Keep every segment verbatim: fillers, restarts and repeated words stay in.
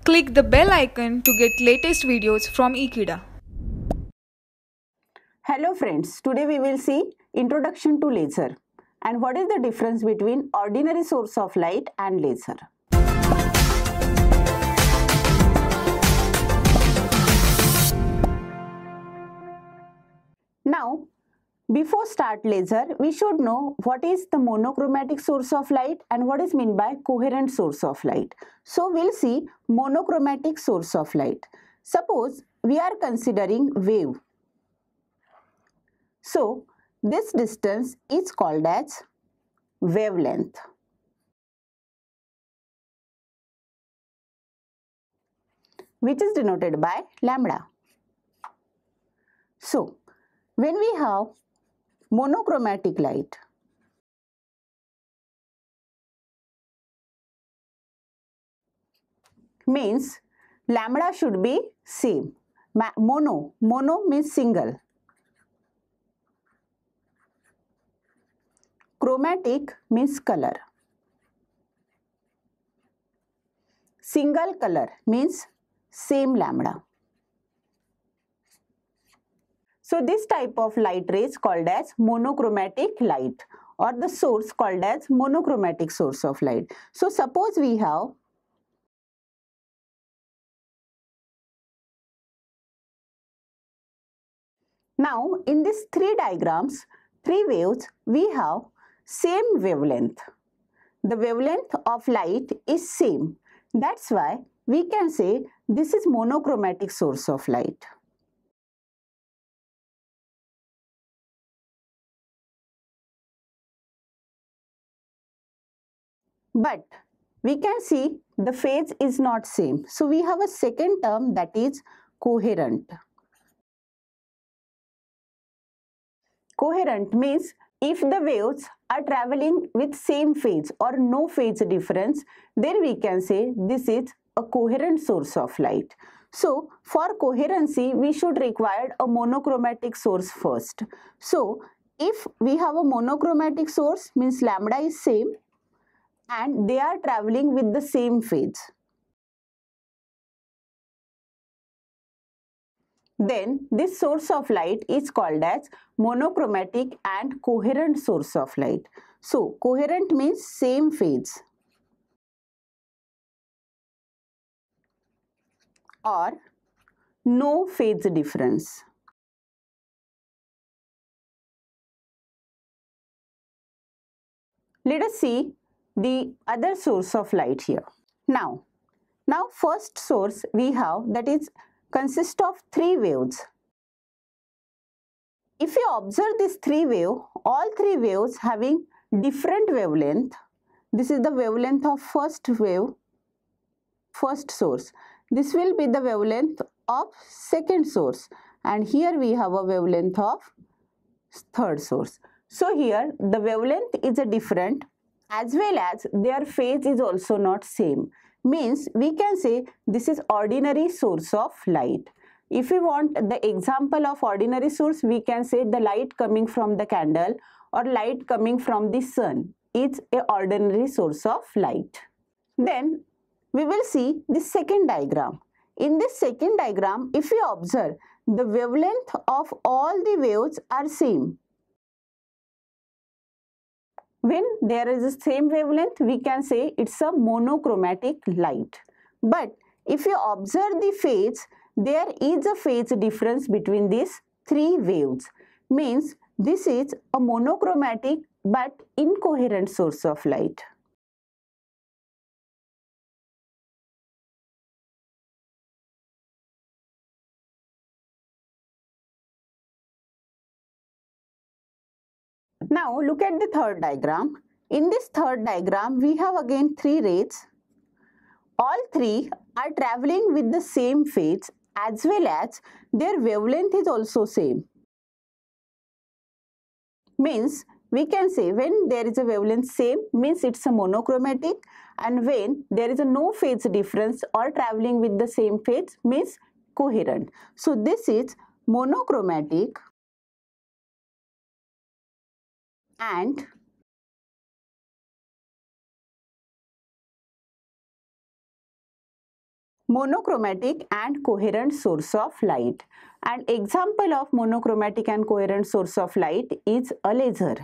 Click the bell icon to get latest videos from Ekeeda. Hello friends, today we will see Introduction to Laser and what is the difference between ordinary source of light and laser. Now, before start laser, we should know what is the monochromatic source of light and what is meant by coherent source of light. So, we'll see monochromatic source of light. Suppose we are considering wave. So, this distance is called as wavelength. Which is denoted by lambda. So, when we have monochromatic light, means lambda should be same. Mono, mono means single. Chromatic means color. Single color means same lambda. So this type of light rays called as monochromatic light, or the source called as monochromatic source of light. So suppose we have now in these three diagrams, three waves, we have same wavelength. The wavelength of light is same. That's why we can say this is monochromatic source of light. But we can see the phase is not same. So we have a second term, that is coherent. Coherent means if the waves are traveling with same phase or no phase difference, then we can say this is a coherent source of light. So for coherency, we should require a monochromatic source first. So if we have a monochromatic source, means lambda is same and they are traveling with the same phase, then this source of light is called as monochromatic and coherent source of light. So coherent means same phase or no phase difference. Let us see the other source of light here. Now, now first source we have, that is consists of three waves. If you observe this three wave, all three waves having different wavelength. This is the wavelength of first wave, first source. This will be the wavelength of second source, and here we have a wavelength of third source. So here the wavelength is a different, as well as their phase is also not same. Means we can say this is ordinary source of light. If we want the example of ordinary source, we can say the light coming from the candle or light coming from the sun is a ordinary source of light. Then we will see the second diagram. In this second diagram, if we observe, the wavelength of all the waves are same. When there is the same wavelength, we can say it's a monochromatic light. But if you observe the phase, there is a phase difference between these three waves. Means this is a monochromatic but incoherent source of light. Now look at the third diagram. In this third diagram, we have again three rays. All three are traveling with the same phase, as well as their wavelength is also same. Means we can say when there is a wavelength same, means it's a monochromatic, and when there is a no phase difference or traveling with the same phase, means coherent. So this is monochromatic and monochromatic and coherent source of light. An example of monochromatic and coherent source of light is a laser.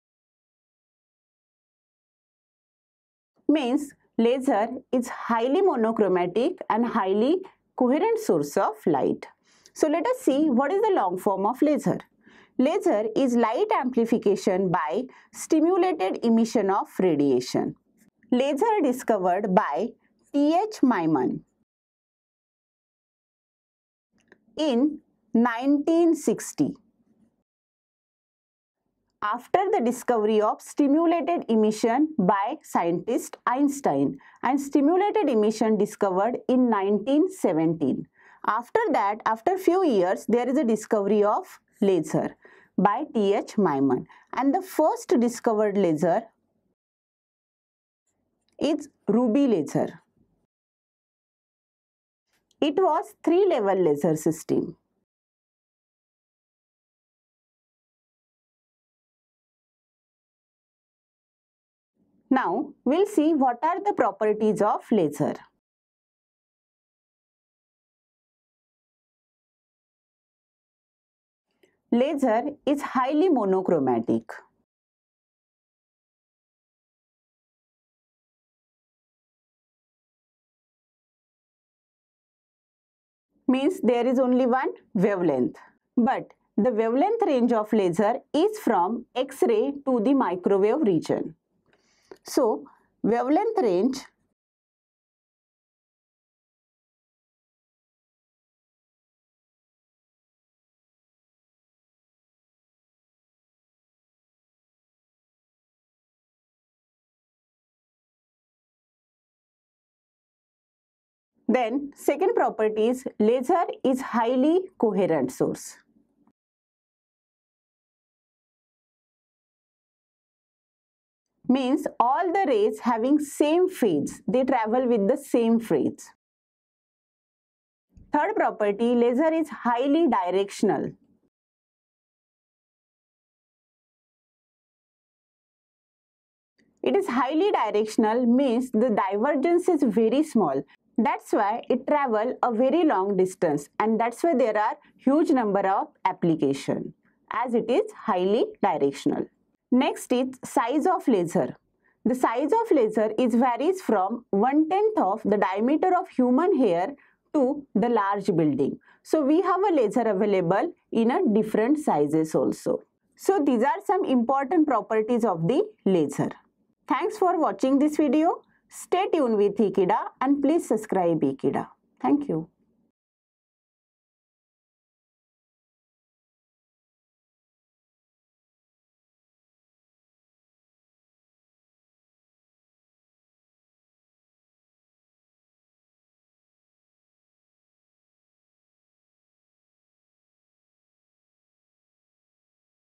Means laser is highly monochromatic and highly coherent source of light. So let us see what is the long form of laser. Laser is light amplification by stimulated emission of radiation. Laser discovered by T H Myman in nineteen sixty. After the discovery of stimulated emission by scientist Einstein, and stimulated emission discovered in nineteen seventeen. After that, after few years, there is a discovery of laser by T H Myman, and the first discovered laser is ruby laser. It was three level laser system. Now we'll see what are the properties of laser. Laser is highly monochromatic. Means there is only one wavelength. But the wavelength range of laser is from X-ray to the microwave region. So wavelength range Then second property is laser is highly coherent source. Means all the rays having same phase, they travel with the same phase. Third property, laser is highly directional. It is highly directional means the divergence is very small. That's why it travel a very long distance, and that's why there are huge number of application as it is highly directional. Next is size of laser. The size of laser is varies from one tenth of the diameter of human hair to the large building. So we have a laser available in a different sizes also. So these are some important properties of the laser. Thanks for watching this video. Stay tuned with Ekeeda and please subscribe Ekeeda. Thank you.